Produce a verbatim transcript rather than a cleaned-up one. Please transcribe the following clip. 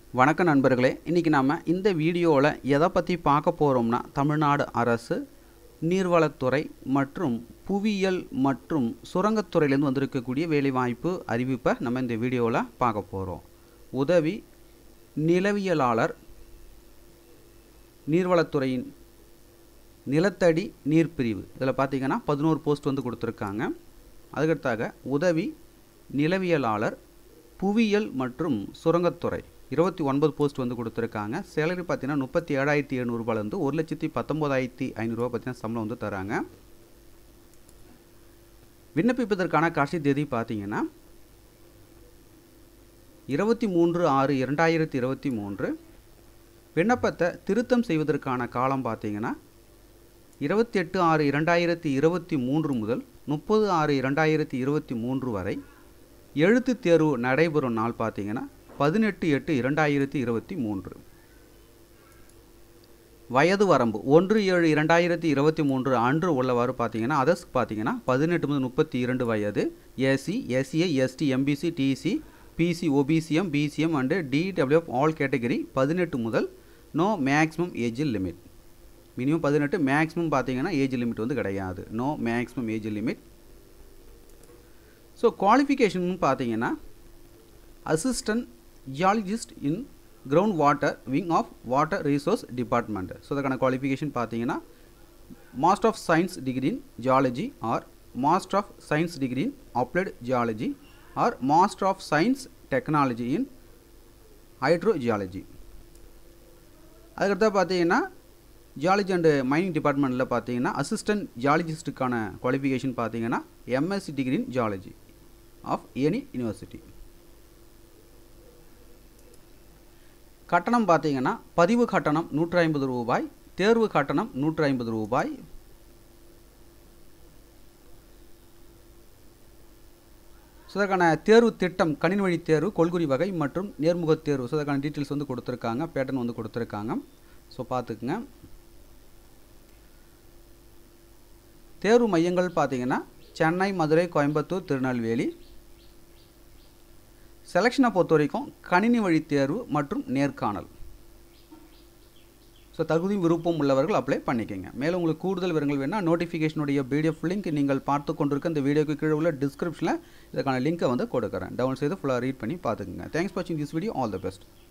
வணக்கம் நண்பர்களே, இன்றைக்கி நாம் இந்த வீடியோவில் எதை பற்றி பார்க்க போகிறோம்னா தமிழ்நாடு அரசு நீர்வளத்துறை மற்றும் புவியியல் மற்றும் சுரங்கத்துறையிலேருந்து வந்திருக்கக்கூடிய வேலைவாய்ப்பு அறிவிப்பை நம்ம இந்த வீடியோவில் பார்க்க போகிறோம். உதவி நிலவியலாளர், நீர்வளத்துறையின் நிலத்தடி நீர்பிரிவு, இதில் பார்த்திங்கன்னா பதினோரு போஸ்ட் வந்து கொடுத்துருக்காங்க. அதுக்கடுத்தாக உதவி நிலவியலாளர் புவியியல் மற்றும் சுரங்கத்துறை இருபத்தி ஒன்பது போஸ்ட் வந்து கொடுத்துருக்காங்க. சேலரி பார்த்தீங்கன்னா முப்பத்தி ஏழாயிரத்தி எழுநூறுபாலேருந்து ஒரு லட்சத்தி பத்தொம்போதாயிரத்தி ஐநூறுரூவா பார்த்தீங்கன்னா சம்பளம் வந்து தராங்க. விண்ணப்பிப்பதற்கான கடைசி தேதி பார்த்தீங்கன்னா இருபத்தி மூன்று ஆறு இரண்டாயிரத்தி இருபத்தி மூன்று. விண்ணப்பத்தை திருத்தம் செய்வதற்கான காலம் பார்த்தீங்கன்னா இருபத்தி எட்டு ஆறு இரண்டாயிரத்தி இருபத்தி மூன்று முதல் முப்பது ஆறு இரண்டாயிரத்தி இருபத்தி மூன்று வரை. எழுத்து தேர்வு நடைபெறும் நாள் பார்த்தீங்கன்னா பதினெட்டு எட்டு இரண்டாயிரத்தி இருபத்தி மூன்று. வயது வரம்பு ஒன்று ஏழு இரண்டாயிரத்தி இருபத்தி மூன்று அன்று உள்ளவாறு பார்த்தீங்கன்னா அதர்ஸ் பார்த்தீங்கன்னா பதினெட்டு முதல் முப்பத்தி இரண்டு வயது. SC, SCA, ST, MBC, DC, BC, OBCM, BCM and DTWF all category பதினெட்டு முதல். No maximum age limit. Minimum பதினெட்டு, மேக்ஸிமம் பார்த்தீங்கன்னா ஏஜ் லிமிட் வந்து கிடையாது. No maximum age limit. So qualification பார்த்தீங்கன்னா assistant geologist in ground water wing of water resource department. So அதுக்கான qualification பார்த்தீங்கன்னா master of science degree in geology or master of science degree in applied geology or master of science technology in hydrogeology. அதுக்கடுத்து பார்த்தீங்கன்னா geology and mining டிபார்ட்மெண்ட்டில் பார்த்தீங்கன்னா assistant ஜியாலஜிஸ்ட்டுக்கான qualification பார்த்தீங்கன்னா MSc degree in geology of any university. கட்டணம் பார்த்தீங்கன்னா பதிவு கட்டணம் நூற்றி ஐம்பது ரூபாய், தேர்வு கட்டணம் நூற்றி ஐம்பது ரூபாய். ஸோ அதற்கான தேர்வு திட்டம் கணினி வழி தேர்வு, கொள்குறி வகை மற்றும் நேர்முக தேர்வு. ஸோ அதற்கான டீட்டெயில்ஸ் வந்து கொடுத்துருக்காங்க, பேட்டர்ன் வந்து கொடுத்துருக்காங்க. ஸோ பார்த்துக்குங்க. தேர்வு மையங்கள் பார்த்தீங்கன்னா சென்னை, மதுரை, கோயம்புத்தூர், திருநெல்வேலி. செலெக்ஷனை பொறுத்த வரைக்கும் கணினி வழி தேர்வு மற்றும் நேர்காணல். ஸோ தகுதி விருப்பம் உள்ளவர்கள் அப்ளை பண்ணிக்கோங்க. மேலும் உங்களுக்கு கூடுதல் விவரங்கள் வேணால் நோட்டிஃபிகேஷனுடைய பிடிஎஃப் லிங்க் நீங்கள் பார்த்து கொண்டிருக்க இந்த வீடியோக்கு கீழே உள்ள டிஸ்கிரிப்ஷனில் இதுக்கான லிங்க்கை வந்து கொடுக்குறேன். டவுன்லோட் செய்து ஃபுல்லாக ரீட் பண்ணி பார்த்துக்குங்க. தேங்க்ஸ் ஃபார் வாட்சிங் this video. All the best.